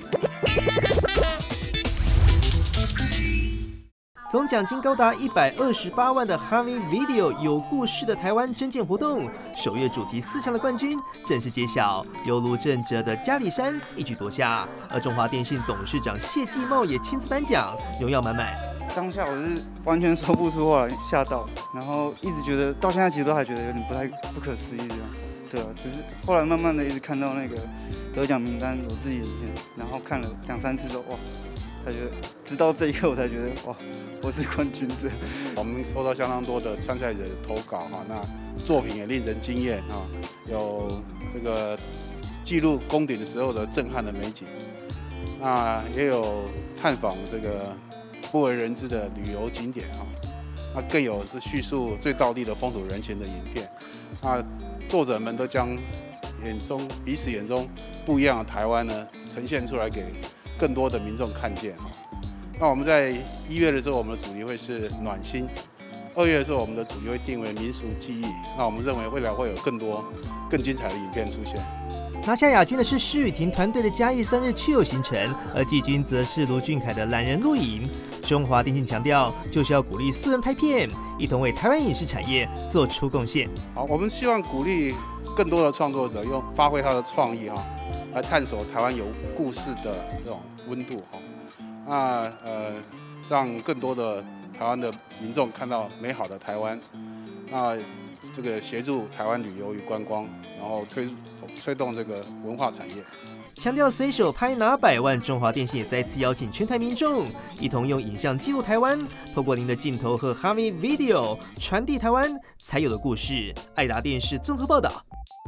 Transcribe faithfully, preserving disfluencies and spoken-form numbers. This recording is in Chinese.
总奖金高达一百二十八万的 Harvey Video 有故事的台湾征件活动，首月主题四强的冠军正式揭晓，由卢正哲的嘉里山一举夺下，而中华电信董事长谢继茂也亲自颁奖，荣耀满满。 当下我是完全说不出话来，吓到，然后一直觉得到现在其实都还觉得有点不太不可思议这样。对啊，只是后来慢慢的一直看到那个得奖名单有自己影片，然后看了两三次之后，哇，才觉得直到这一刻我才觉得哇，我是冠军这样。 我们收到相当多的参赛者的投稿哈，那作品也令人惊艳哈，有这个记录攻顶的时候的震撼的美景，那也有探访这个不为人知的旅游景点哈，那更有是叙述最道地的风土人情的影片，那作者们都将眼中彼此眼中不一样的台湾呢呈现出来给更多的民众看见哈。那我们在一月的时候，我们的主题会是暖心；二月的时候，我们的主题会定为民俗记忆。那我们认为未来会有更多更精彩的影片出现。 拿下亚军的是施雨婷团队的嘉义三日去游行程，而季军则是罗俊凯的懒人露营。中华电信强调，就是要鼓励素人拍片，一同为台湾影视产业做出贡献。 好，我们希望鼓励更多的创作者用发挥他的创意哈，来探索台湾有故事的这种温度哈。那呃，让更多的台湾的民众看到美好的台湾。那这个协助台湾旅游与观光，然后推推动这个文化产业。 强调随手拍拿百万，中华电信也再次邀请全台民众一同用影像记录台湾，透过您的镜头和 Harvey Video 传递台湾才有的故事。爱达电视综合报道。